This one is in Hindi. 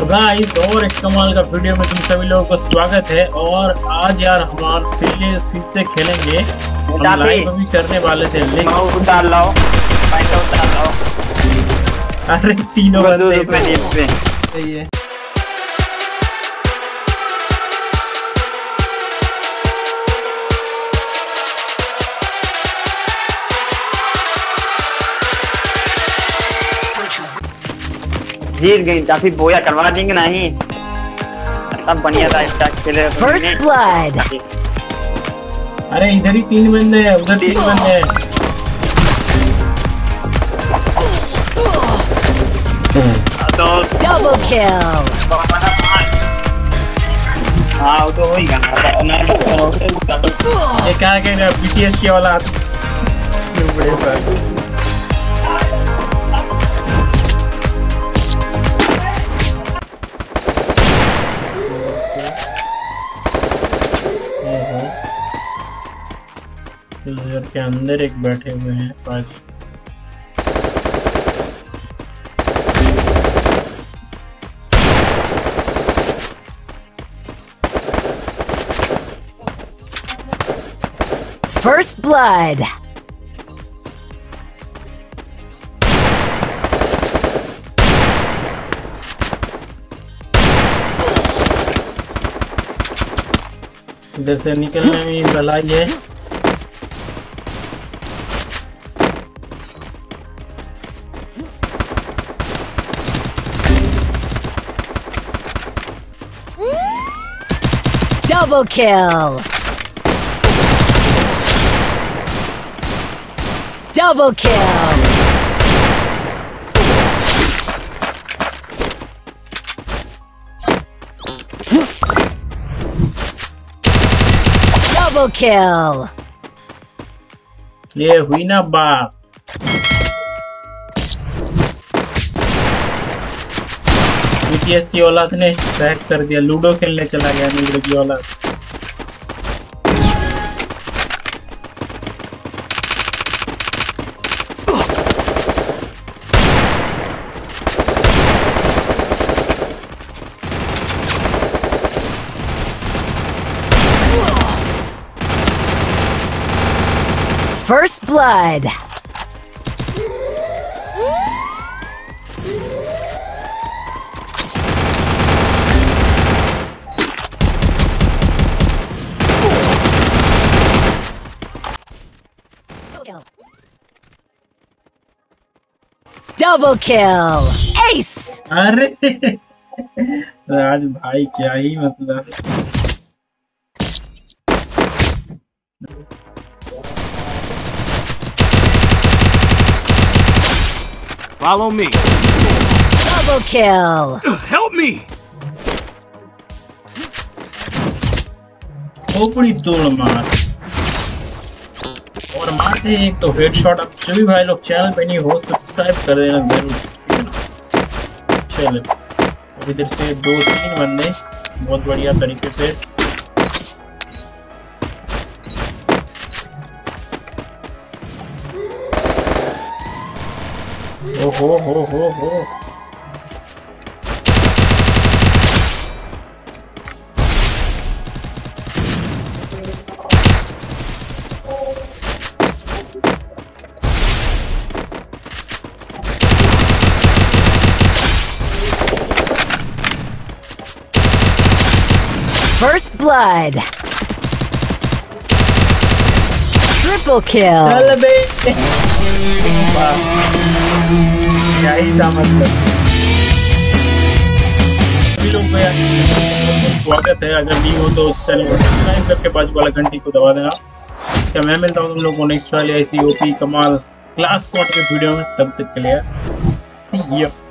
गाइस और एक कमाल का वीडियो में तुम सभी लोगों को स्वागत है। और आज यार हम फिर से खेलेंगे। हम लाइव भी करने वाले थे लेकिन उतार लाओ, उतार लाओ। अरे तीनों बंदे पे सही है। जीत गई काफी बोया करवा देंगे नहीं सब बढ़िया था इसका खेले। First blood. अरे इधर ही 3 बंदे हैं, उधर 3 बंदे हैं। तो डबल किल। हाँ वो तो वही गाना ये क्या कह रहे हैं बीटीएस की औलाद। बड़े पर घर के अंदर एक बैठे हुए हैं पास। First blood. इधर से निकलने में भलाई है। Double kill. Double kill. Double kill. ये हुई ना बात। बीटीएस की औलाद ने बैक कर दिया, लूडो खेलने चला गया लूडो की औलाद। First blood. Double kill. Ace. अरे आज भाई क्या ही मतलब। Follow me. Double kill. Help me. खोपड़ी तोड़ मार और मारते हैं एक तो हेडशॉट। अब सभी भाई लोग चैनल पे नहीं हो सब्सक्राइब कर देना जरूर। चलो इधर से 2-3 बंदे बहुत बढ़िया तरीके से। हो First blood. Triple kill. चल बे क्या ही था मतलब। सभी लोग को स्वागत है। अगर नहीं हो तो चैनल को सब्सक्राइब करके बाजू वाला घंटी को दबा देना। क्या मैं मिलता हूँ तुम लोगों को नेक्स्ट वाले ऐसी ओपी कमाल क्लास स्क्वाड के वीडियो में। तब तक के लिए